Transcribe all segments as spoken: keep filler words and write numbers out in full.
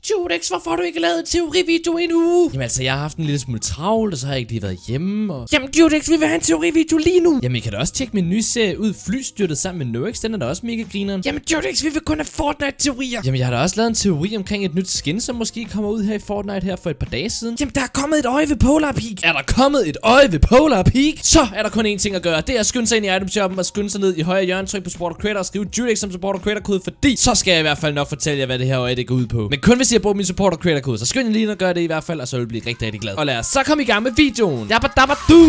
Judex, hvorfor har du ikke lavet en teorivideo endnu? Jamen altså, jeg har haft en lille smule travlt, og så har jeg ikke lige været hjemme, og... Jamen Judex, vi vil have en teorivideo lige nu. Jamen, I kan da også tjekke min nye serie ud, Flystyrtet sammen med Noex, den er da også mega grineren. Jamen Judex, vi vil kun have Fortnite-teorier. Jamen, jeg har da også lavet en teori omkring et nyt skin, som måske kommer ud her i Fortnite her for et par dage siden. Jamen, der er kommet et øje ved Polar Peak. Er der kommet et øje ved Polar Peak? Så er der kun én ting at gøre. Det er at skynde sig ind i itemshoppen og skynde sig ned i højre hjørne, tryk på Supporter Creator og skrive Judex som Supporter Creator kode, fordi så skal jeg i hvert fald nok fortælle jer, hvad det her øje det går ud på. Men kun hvis jeg bruger min Supporter Creator kode, så skynd jer lige ind og gør det i hvert fald, og så vil jeg blive rigtig, rigtig glad. Og lad os så komme i gang med videoen. Dabba dabba du!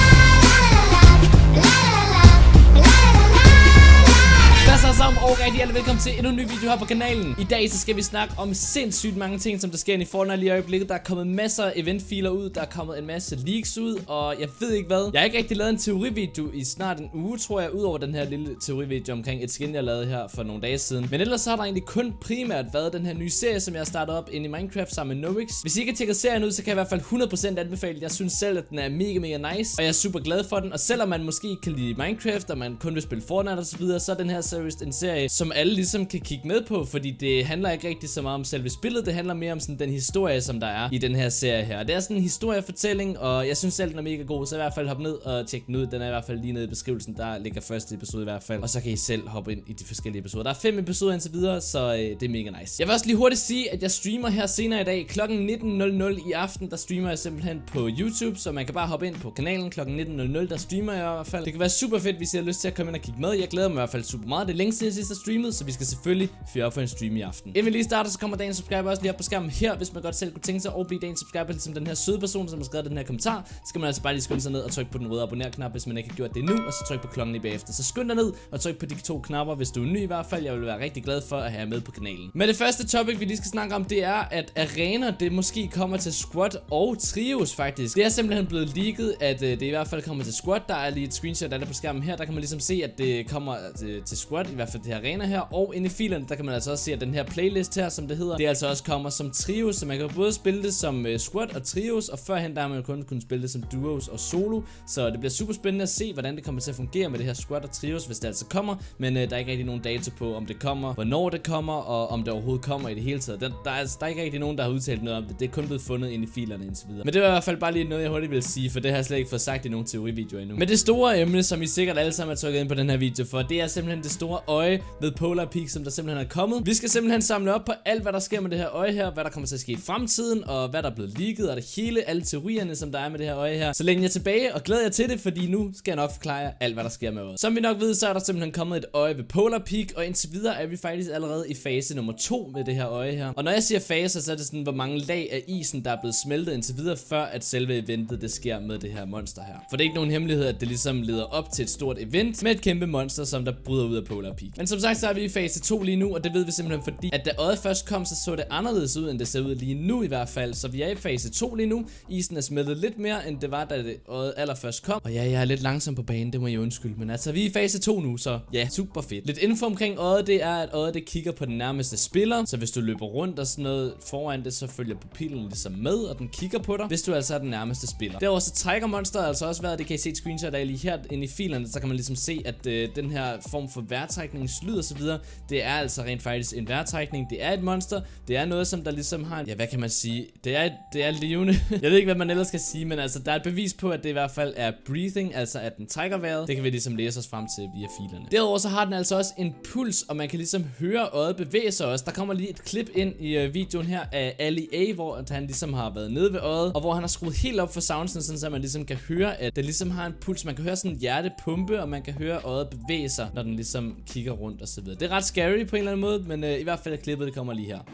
Så sammen og rigtig alle velkommen til endnu en ny video her på kanalen. I dag så skal vi snakke om sindssygt mange ting, som der sker i Fortnite lige i øjeblikket. Der er kommet masser af eventfiler ud, der er kommet en masse leaks ud, og jeg ved ikke hvad. Jeg har ikke rigtig lavet en teorivideo i snart en uge, tror jeg, ud over den her lille teorivideo omkring et skin, jeg lavede her for nogle dage siden. Men ellers så har der egentlig kun primært været den her nye serie, som jeg har startet op ind i Minecraft sammen med Noex. Hvis I ikke har tjekket serien ud, så kan jeg i hvert fald hundrede procent anbefale. Jeg synes selv, at den er mega, mega nice, og jeg er super glad for den. Og selvom man måske ikke kan lide Minecraft, og man kun vil spille Fortnite og så videre, så er den her serie en serie, som alle ligesom kan kigge med på, fordi det handler ikke rigtig så meget om selve spillet, det handler mere om sådan den historie, som der er i den her serie her. Det er sådan en historiefortælling, og jeg synes selv, den er mega god, så i hvert fald hop ned og tjek den ud. Den er i hvert fald lige nede i beskrivelsen, der ligger første episode i hvert fald, og så kan I selv hoppe ind i de forskellige episoder. Der er fem episoder indtil videre, så øh, det er mega nice. Jeg vil også lige hurtigt sige, at jeg streamer her senere i dag, klokken nitten nul nul i aften, der streamer jeg simpelthen på YouTube, så man kan bare hoppe ind på kanalen klokken nitten nul nul, der streamer jeg i hvert fald. Det kan være super fedt, hvis I har lyst til at komme ind og kigge med. Jeg glæder mig i hvert fald super meget. Det er længe siden jeg sidst har streamet, så vi skal selvfølgelig fyre op for en stream i aften. Inden vi lige starter, så kommer dagens subscriber også lige op på skærmen her, hvis man godt selv kunne tænke sig at blive dagens subscriber, ligesom den her søde person, som har skrevet den her kommentar. Så skal man altså bare lige skynde sig ned og trykke på den røde abonner-knap, hvis man ikke har gjort det nu, og så tryk på klokken lige bagefter. Så skynd dig ned og tryk på de to knapper, hvis du er ny i hvert fald. Jeg vil være rigtig glad for at have jer med på kanalen. Men det første topic, vi lige skal snakke om, det er, at Arena, det måske kommer til Squad og Trios faktisk. Det er simpelthen blevet leaget, at øh, det i hvert fald kommer til Squad. Der er lige et screenshot af det på skærmen her, der kan man ligesom se, at det kommer til, til Squad, i hvert fald det her Arena her, og inde i filerne, der kan man altså også se, at den her playlist her, som det hedder, det altså også kommer som trios, så man kan både spille det som uh, squad og trios, og førhen der har man kun kunne spille det som duos og solo, så det bliver super spændende at se, hvordan det kommer til at fungere med det her squad og trios, hvis det altså kommer, men uh, der er ikke rigtig nogen dato på, om det kommer, hvornår det kommer, og om det overhovedet kommer i det hele taget. Der, der, er, der er ikke rigtig nogen, der har udtalt noget om det, det er kun blevet fundet ind i filerne indtil videre. Men det var i hvert fald bare lige noget, jeg hurtigt vil sige, for det har jeg slet ikke fået sagt i nogle teorivideoer endnu. Men det store emne, som I sikkert alle sammen har trykket ind på den her video for, det er simpelthen det store øje ved Polar Peak, som der simpelthen er kommet. Vi skal simpelthen samle op på alt, hvad der sker med det her øje her, hvad der kommer til at ske i fremtiden, og hvad der er blevet leaget, og det hele, alle teorierne, som der er med det her øje her. Så læn jer tilbage og glæder jer til det, fordi nu skal jeg nok forklare jer alt, hvad der sker med øjet. Som vi nok ved, så er der simpelthen kommet et øje ved Polar Peak, og indtil videre er vi faktisk allerede i fase nummer to med det her øje her. Og når jeg siger faser, så er det sådan, hvor mange lag af isen, der er blevet smeltet indtil videre, før at selve eventet, det sker med det her monster her. For det er ikke nogen hemmelighed, at det ligesom leder op til et stort event med et kæmpe monster, som der bryder ud af Polar Peak. Men som sagt, så er vi i fase to lige nu, og det ved vi simpelthen fordi, at da øjet først kom, så så det anderledes ud, end det ser ud lige nu i hvert fald. Så vi er i fase to lige nu. Isen er smeltet lidt mere, end det var, da det øjet allerførst kom. Og ja, jeg er lidt langsom på banen, det må jeg undskylde. Men altså, vi er i fase to nu, så ja, super fedt. Lidt info omkring øjet, det er, at øjet det kigger på den nærmeste spiller. Så hvis du løber rundt og sådan noget foran det, så følger pupillen ligesom med, og den kigger på dig, hvis du altså er den nærmeste spiller. Derudover så trækker monsteret altså også været, det kan I se et screenshot af lige her inde i filerne, så kan man ligesom se, at øh, den her form for vejrtrækningslyd og så videre, det er altså rent faktisk en vejrtrækning. Det er et monster. Det er noget, som der ligesom har en, ja, hvad kan man sige? Det er, det er levende. Jeg ved ikke, hvad man ellers skal sige, men altså, der er et bevis på, at det i hvert fald er breathing, altså at den trækker vejret. Det kan vi ligesom læse os frem til via filerne. Derudover så har den altså også en puls, og man kan ligesom høre øjet bevæge sig også. Der kommer lige et klip ind i uh, videoen her af Ali A, hvor han ligesom har været nede ved øjet, og hvor han har skruet helt op for soundsen, sådan så man ligesom kan høre, at det ligesom har en puls. Man kan høre sådan en hjertepumpe, og man kan høre øjet bevæge sig, når den ligesom kigger rundt og så videre. Det er ret scary på en eller anden måde, men uh, i hvert fald klippet, det kommer lige her.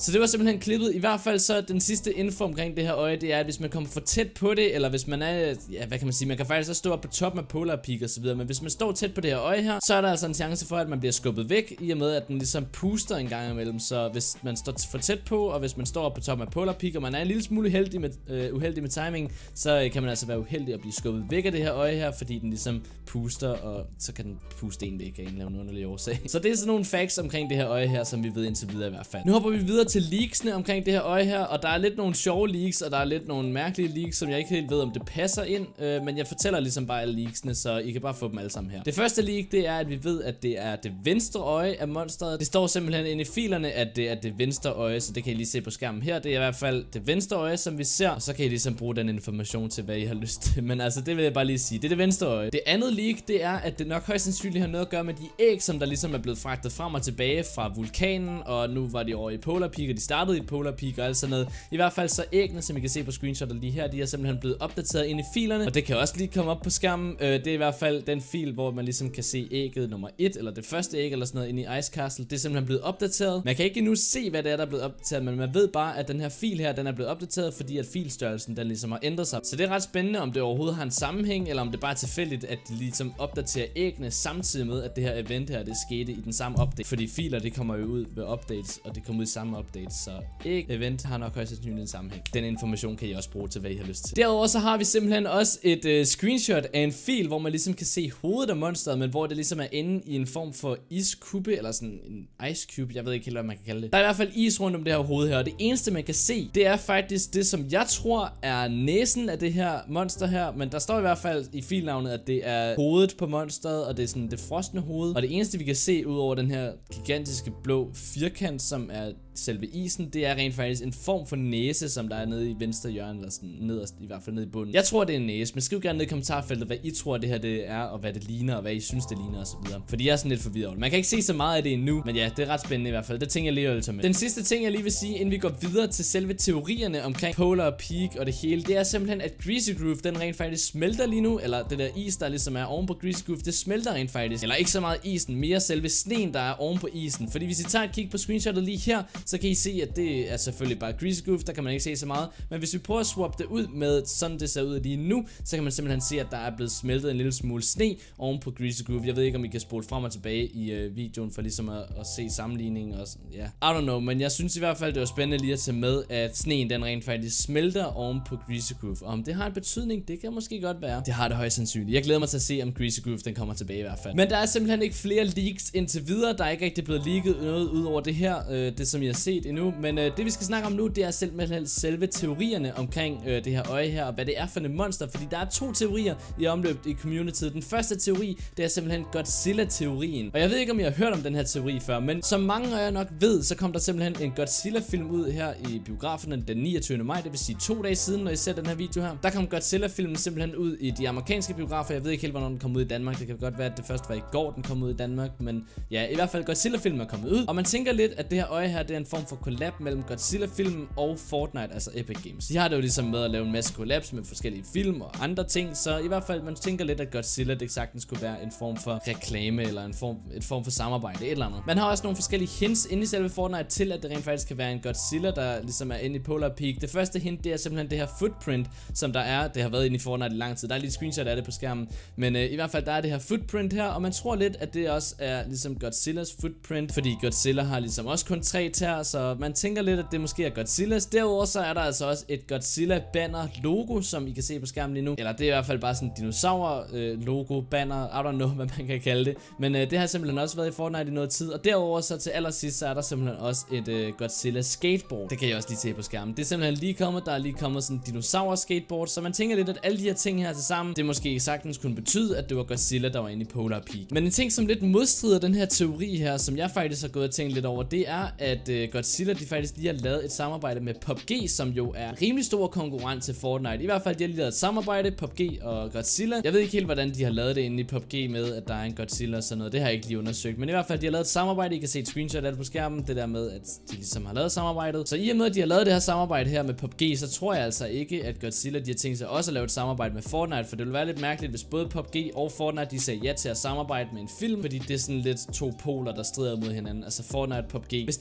Så det var simpelthen klippet. I hvert fald så den sidste info omkring det her øje, det er, at hvis man kommer for tæt på det, eller hvis man er, ja, hvad kan man sige, man kan faktisk også stå op på toppen af Polar Peak og så videre, men hvis man står tæt på det her øje her, så er der altså en chance for, at man bliver skubbet væk, i og med, at den ligesom puster en gang imellem. Så hvis man står for tæt på, og hvis man står op på toppen af Polar Peak, og man er en lille smule uheldig med, øh, uheldig med timing, så øh, kan man altså være uheldig at blive skubbet væk af det her øje her, fordi den ligesom puster, og så kan den puste en væk af en eller anden underlig årsag. Så det er sådan nogle facts omkring det her øje her, som vi ved indtil videre i hvert fald. Nu hopper vi videre til leaksene omkring det her øje her, og der er lidt nogle sjove leaks, og der er lidt nogle mærkelige leaks, som jeg ikke helt ved, om det passer ind, øh, men jeg fortæller ligesom bare alle leaksene, så I kan bare få dem alle sammen her. Det første leak, det er, at vi ved, at det er det venstre øje af monsteret. Det står simpelthen inde i filerne, at det er det venstre øje, så det kan I lige se på skærmen her. Det er i hvert fald det venstre øje, som vi ser, og så kan I ligesom bruge den information til, hvad I har lyst til. Men altså, det vil jeg bare lige sige. Det er det venstre øje. Det andet leak, det er, at det nok højst sandsynligt har noget at gøre med de æg, som der ligesom er blevet fragtet frem og tilbage fra vulkanen, og nu var de over i Polar Peak, og de startede i Polar Peak og alt sådan noget. I hvert fald så æggene, som I kan se på screenshotet lige her, de er simpelthen blevet opdateret ind i filerne, og det kan også lige komme op på skærmen. Øh, det er i hvert fald den fil, hvor man ligesom kan se ægget nummer et, eller det første æg, eller sådan noget inde i Ice Castle. Det er simpelthen blevet opdateret. Man kan ikke endnu se, hvad det er, der er blevet opdateret, men man ved bare, at den her fil her, den er blevet opdateret, fordi at filstørrelsen, den ligesom har ændret sig. Så det er ret spændende, om det overhovedet har en sammenhæng, eller om det bare er tilfældigt, at de ligesom opdaterer æggene, samtidig med, at det her event her, det skete i den samme update. Fordi filer, det kommer jo ud ved updates, og det kommer ud i samme update, så æg-event har nok højst sandsynligt en sammenhæng. Den information kan I også bruge til, hvad I har lyst til. Derudover så har vi simpelthen også et uh, screenshot af en fil, hvor man ligesom kan se hovedet af monsteret, men hvor det ligesom er inde i en form for iskube, eller sådan en ice cube, jeg ved ikke helt, hvad man kan kalde det. Der er i hvert fald is rundt om det her hoved her, og det eneste man kan se, det er faktisk det, som jeg tror er næsen af det her monster her, men der står i hvert fald i filnavnet, at det er hovedet på monsteret, og det er sådan det frosne hoved, og det eneste vi kan se ud over den her gigantiske blå firkant, som er selve isen, det er rent faktisk en form for næse, som der er nede i venstre hjørne, eller sådan nederst, i hvert fald nede i bunden. Jeg tror, det er en næse, men skriv gerne ned i kommentarfeltet, hvad I tror, det her det er, og hvad det ligner, og hvad I synes, det ligner, og så videre. Fordi jeg er sådan lidt forvirret. Man kan ikke se så meget af det endnu, men ja, det er ret spændende i hvert fald. Det tænker jeg lige at tage med. Den sidste ting, jeg lige vil sige, inden vi går videre til selve teorierne omkring Polar Peak og det hele, det er simpelthen, at Greasy Groove, den rent faktisk smelter lige nu, eller det der is, der ligesom er oven på Greasy Groove, det smelter rent faktisk. Eller ikke så meget isen, mere selve sneen, der er oven på isen. Fordi hvis I tager et kig på screenshotet lige her, så kan I se, at det er selvfølgelig bare Greasy Groove, der kan man ikke se så meget. Men hvis vi prøver at swap det ud med sådan det ser ud lige nu, så kan man simpelthen se, at der er blevet smeltet en lille smule sne oven på Greasy Groove. Jeg ved ikke, om I kan spole frem og tilbage i øh, videoen for ligesom at, at se sammenligningen og sådan, ja. I don't know, men jeg synes i hvert fald, det var spændende lige at tage med, at sneen den rent faktisk smelter oven på Greasy Groove. Og om det har en betydning, det kan måske godt være. Det har det højst sandsynligt. Jeg glæder mig til at se, om Greasy Groove den kommer tilbage i hvert fald. Men der er simpelthen ikke flere leaks indtil videre. Der er ikke rigtig blevet leaget noget ud over det her, øh, det som I har set endnu. Men øh, det vi skal snakke om nu, det er simpelthen selve teorierne omkring øh, det her øje her, og hvad det er for et monster. Fordi der er to teorier i omløb i communityet. Den første teori, det er simpelthen Godzilla-teorien. Og jeg ved ikke, om I har hørt om den her teori før, men som mange af jer nok ved, så kom der simpelthen en Godzilla-film ud her i biograferne den niogtyvende maj, det vil sige to dage siden, når I ser den her video her. Der kom Godzilla-filmen simpelthen ud i de amerikanske biografer. Jeg ved ikke helt, hvornår den kom ud i Danmark. Det kan godt være, at det først var i går, den kom ud i Danmark. Men ja, i hvert fald Godzilla-filmen er kommet ud. Og man tænker lidt, at det her øje her, det er en form for collab mellem Godzilla-filmen og Fortnite, altså Epic Games. De har det jo ligesom med at lave en masse collabs med forskellige film og andre ting. Så i hvert fald, man tænker lidt, at Godzilla, det sagtens skulle være en form for reklame, eller en form, et form for samarbejde, et eller andet. Man har også nogle forskellige hints inde i selve Fortnite til, at det rent faktisk kan være en Godzilla, der ligesom er inde i Polar Peak. Det første hint, det er simpelthen det her footprint, som der er. Det har været inde i Fortnite i lang tid. Der er lige et screenshot af det på skærmen. Men øh, i hvert fald, der er det her footprint her, og man tror lidt, at det også er ligesom Godzillas footprint, fordi Godzilla har ligesom også kun tre tæer, så man tænker lidt, at det måske er Godzillas. Derudover så er der altså også et Godzilla banner logo, som I kan se på skærmen lige nu. Eller det er i hvert fald bare sådan en dinosaur øh, logo banner, I don't know, hvad man kan kalde det. Men øh, det har simpelthen også været i Fortnite i noget tid. Og derudover så til allersidst, så er der simpelthen også et øh, Godzilla skateboard. Det kan I også lige se på skærmen. Det er simpelthen lige kommet, der er lige kommet sådan en dinosaur skateboard. Så man tænker lidt, at alle de her ting her til sammen, det måske sagtens kunne betyde, at det var Godzilla, der var inde i Polar Peak. Men en ting, som lidt modstrider den her teori her, som jeg faktisk har gået og tænkt lidt over, det er, at øh, Godzilla, de faktisk lige har lavet et samarbejde med P U B G, som jo er rimelig stor konkurrent til Fortnite. I hvert fald, de har lige lavet et samarbejde, P U B G og Godzilla. Jeg ved ikke helt, hvordan de har lavet det inde i P U B G med, at der er en Godzilla og sådan noget. Det har jeg ikke lige undersøgt. Men i hvert fald, de har lavet et samarbejde. I kan se et screenshot af det på skærmen. Det der med, at de ligesom har lavet samarbejdet. Så i og med, at de har lavet det her samarbejde her med P U B G, så tror jeg altså ikke, at Godzilla, de har tænkt sig også at lave et samarbejde med Fortnite. For det ville være lidt mærkeligt, hvis både P U B G og Fortnite, de sagde ja til at samarbejde med en film. Fordi det er sådan lidt to poler, der strider mod hinanden. Altså Fortnite og P U B G. Hvis de begge to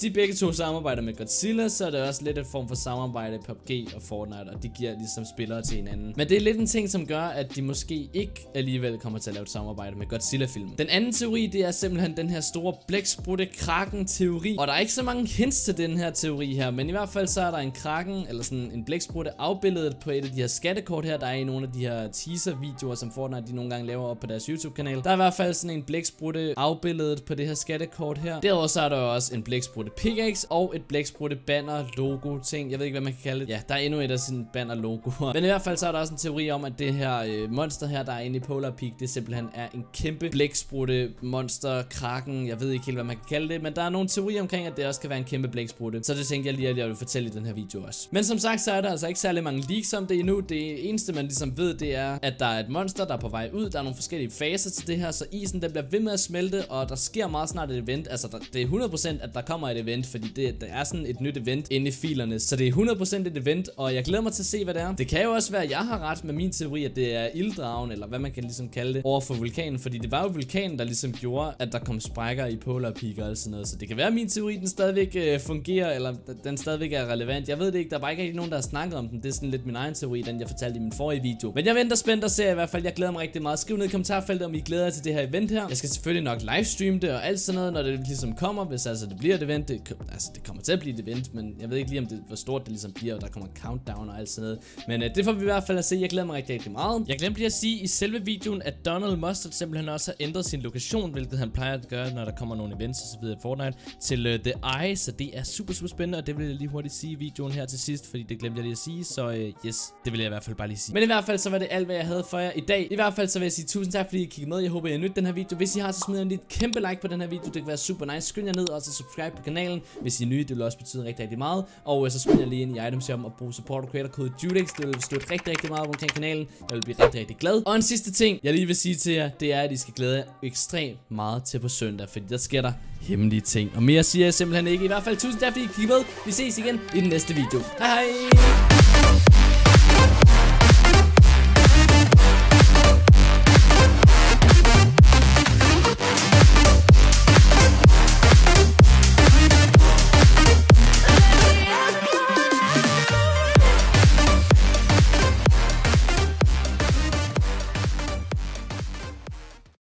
to samarbejder med Godzilla, så er det også lidt en form for samarbejde P U B G og Fortnite, og de giver ligesom spillere til hinanden. Men det er lidt en ting, som gør, at de måske ikke alligevel kommer til at lave et samarbejde med Godzilla-film. Den anden teori, det er simpelthen den her store blæksprutte kraken-teori, og der er ikke så mange hints til den her teori her, men i hvert fald så er der en kraken, eller sådan en blæksprutte afbilledet på et af de her skattekort her, der er i nogle af de her teaser-videoer, som Fortnite de nogle gange laver op på deres YouTube-kanal. Der er i hvert fald sådan en blæksprutte afbilledet på det her skattekort her. Derudover så er der også en blæksprutte pickaxe og et blæksprutte banner logo ting. Jeg ved ikke, hvad man kan kalde det. Ja, der er endnu et af sine banner logoer. Men i hvert fald så er der også en teori om, at det her øh, monster her, der er inde i Polar Peak, det simpelthen er en kæmpe blæksprutte monster kraken. Jeg ved ikke helt, hvad man kan kalde det, men der er nogle teorier omkring, at det også kan være en kæmpe blæksprutte. Så det tænkte jeg lige, at jeg vil fortælle i den her video også. Men som sagt, så er der altså ikke særlig mange leaks om det endnu. Det eneste, man ligesom ved, det er, at der er et monster, der er på vej ud. Der er nogle forskellige faser til det her, så isen den bliver ved med at smelte, og der sker meget snart et event. Altså, der, det er hundrede procent, at der kommer et event, fordi det, der er sådan et nyt event inde i filerne. Så det er hundrede procent et event, og jeg glæder mig til at se, hvad det er. Det kan jo også være, at jeg har ret med min teori, at det er ilddragen, eller hvad man kan ligesom kalde det, over for vulkanen, fordi det var jo vulkanen, der ligesom gjorde, at der kom sprækker i Polar Peak og alt sådan noget. Så det kan være, at min teori, den stadigvæk øh, fungerer, eller den stadigvæk er relevant. Jeg ved det ikke, der er bare ikke rigtig nogen, der har snakket om den. Det er sådan lidt min egen teori, den jeg fortalte i min forrige video. Men jeg venter spændt og ser i hvert fald. Jeg glæder mig rigtig meget. Skriv ned i kommentarfeltet, om I glæder jer til det her event her. Jeg skal selvfølgelig nok livestreame det og alt sådan noget, når det ligesom kommer, hvis altså det bliver et event. Det, altså det kommer til at blive et event, men jeg ved ikke lige, om det hvor stort det ligesom bliver, og der kommer countdown og alt sådan noget. Men øh, det får vi i hvert fald at se. Jeg glæder mig rigtig, rigtig meget. Jeg glemte lige at sige i selve videoen, at Donald Mustard simpelthen også har ændret sin lokation, hvilket han plejer at gøre, når der kommer nogle events og så videre i Fortnite, til uh, The Eye, så det er super, super spændende, og det vil jeg lige hurtigt sige i videoen her til sidst, fordi det glemte jeg lige at sige, så uh, yes, det vil jeg i hvert fald bare lige sige. Men i hvert fald så var det alt, hvad jeg havde for jer i dag. I hvert fald så vil jeg sige tusind tak, fordi I kiggede med. Jeg håber, I nydt den her video. Hvis I har, så smid en lidt kæmpe like på den her video. Det kan være super nice. Skynd jer ned og så subscribe på kanalen, hvis I er nye. Det vil også betyde rigtig, rigtig meget. Og uh, så skynd jer lige ind i itemshop og bruge support og creator kode Judex. Det vil støtte rigtig, rigtig meget omkring kanalen. Jeg vil blive rigtig, rigtig glad. Og en sidste ting, jeg lige vil sige til jer, det er, at I skal glæde jer ekstremt meget til på søndag, fordi der sker der hemmelige ting. Og mere siger jeg simpelthen ikke. I hvert fald tusind tak, fordi I kiggede med. Vi ses igen i den næste video. Hej hej!